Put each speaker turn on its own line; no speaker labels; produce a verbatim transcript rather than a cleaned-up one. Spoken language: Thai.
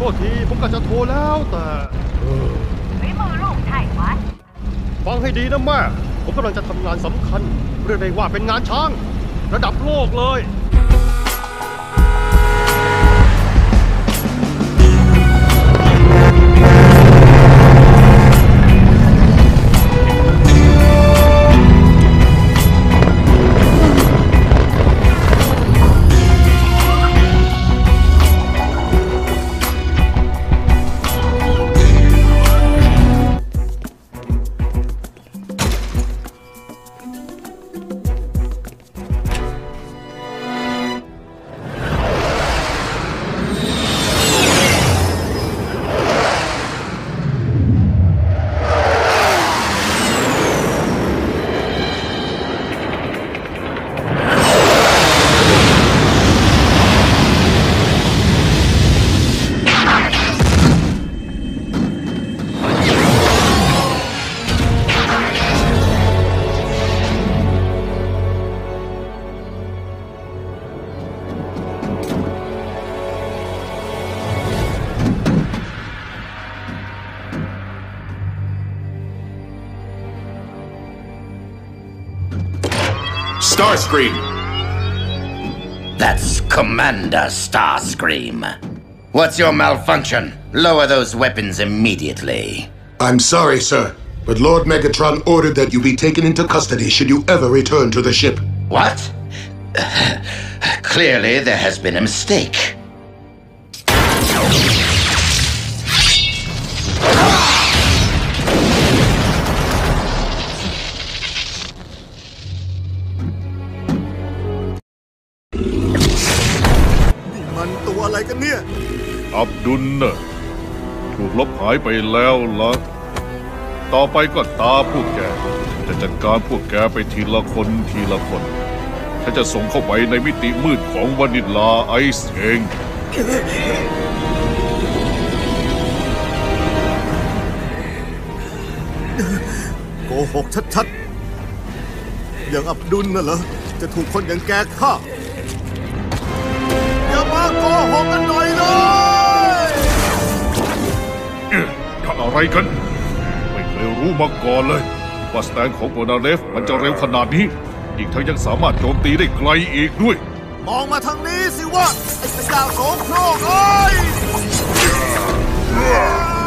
ษทีผมกะจะโทรแล้วแต่
ฝีมือลูกใช่ไหม
ฟังให้ดีนะแม่ผมกำลังจะทำงานสำคัญเรียกได้ว่าเป็นงานช้างระดับโลกเลย
Starscream!
That's Commander Starscream. What's your malfunction? Lower those weapons immediately.
I'm sorry, sir, but Lord Megatron ordered that you be taken into custody should you ever return to the ship.
What? Clearly, there has been a mistake.
Man, ตัวอะไรกันเนี่ย
อับดุลน่ะถูกลบหายไปแล้วล่ะต่อไปก็ตาพวกแกจะจัดการพวกแกไปทีละคนทีละคนฉันจะส่งเข้าไปในมิติมืดของวานิลลาไอซ์เอง
โกหกชัดๆอย่างอับดุลน่ะเหรอจะถูกคนอย่างแกฆ่าอย่ามาโกหกกันหน่อยเลย
ทำอะไรกันไม่เคยรู้มาก่อนเลยว่าสแตนของโบนาเรฟมันจะเร็วขนาดนี้อีกทั้งยังสามารถโจมตีได้ไกลอีกด้วย
มองมาทางนี้สิวะไอ้พระเจ้าโสโครกเอ้ย